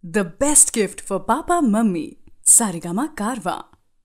The best gift for Papa Mummy. Saregama Karwa.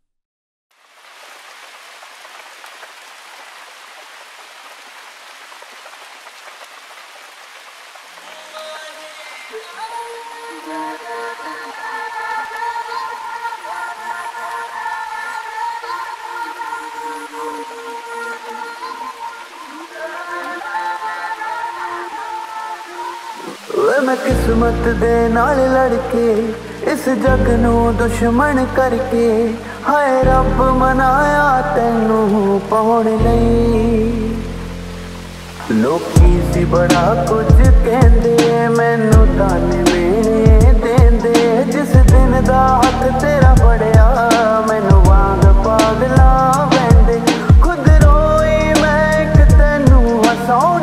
मैं किस्मत दे नाल लड़के इस जग नू दुश्मन करके हाय रब मनाया तैनू पाउण लई। लोकी सी बड़ा कुछ कहंदे मैनू ताने मेरे देंदे जिस दिन दा हथ तेरा फड़िया मैनू वांग पागला वैंदे खुद रोई मैं एक तैनू हसाउण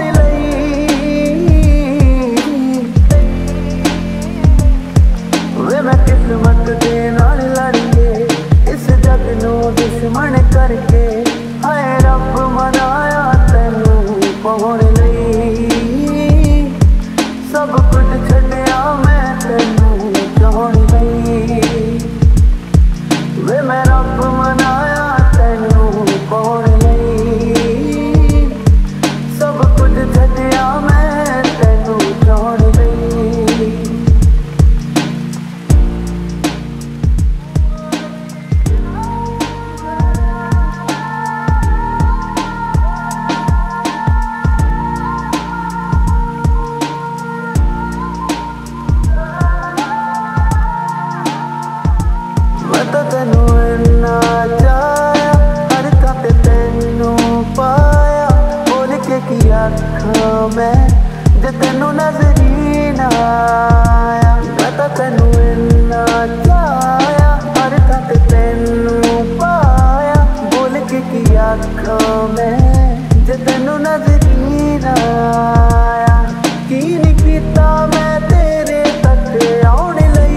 मैं किस्मत दे नाल लड़के इस जग नू दुश्मन करके हाय रब मनाया तैनू पाउण लई। सब कुछ छड्डिया मैं तैनू चाहण लई वे मैं रब मनाया तैनू पाउण लई। सब कुछ छड्डिया मैं तैनू चाहण लई। तैनू इन्ना चाया हर थां ते तैनू पाया बोल के की आखां मैं जे तैनू नजर ही ना आया। मैं तां तैनू इन्ना चाया हर थां ते तैनू पाया बोल के की आखां मैं जे तैनू नजर ही ना आया। की नहीं कीता मैं तेरे तक आउण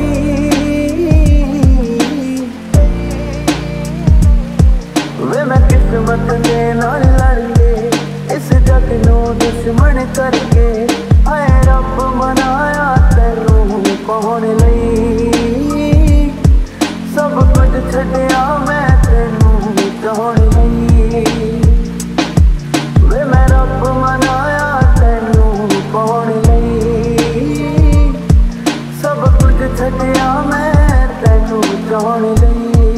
मैं किस्मत दे नाल लड़के इस जग नू दुश्मन करके हाय रब मनाया तैनू पाउण लई। सब कुछ छड्डिया मैं तैनू चाहण लई वे मैं रब मनाया तैनू पाउण लई। सब कुछ छड्डिया मैं तैनू चाहण लई।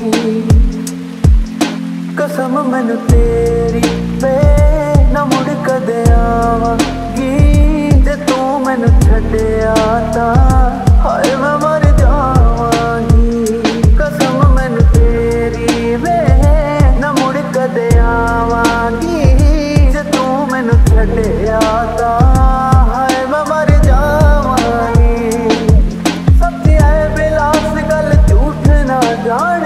कसम मैनू तेरी वे ना मुड़ कदे आवांगी जे तू मैनू छड्डिया तां हाय मैं मर जावांगी। कसम मैनू तेरी वे ना मुड़ कदे आवांगी जे तू मैनू छड्डिया तां हाय मैं मर जावांगी। सच्ची है बिलास गल झूठ ना जान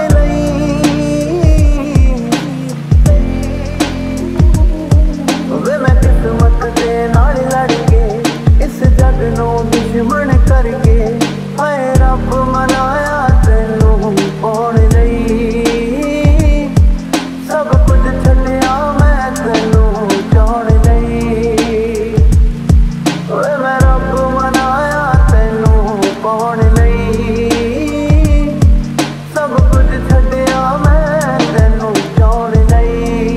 किस्मत दे नाल लड़के इस जग नू दुश्मन करके हाय रब मनाया तैनू पाउण लई। सब कुछ छड्डिया मैं तैनू चाहण लई वे मैं रब मनाया तैनू पाउण लई। सब कुछ छड्डिया मैं तैनू चाहण लई।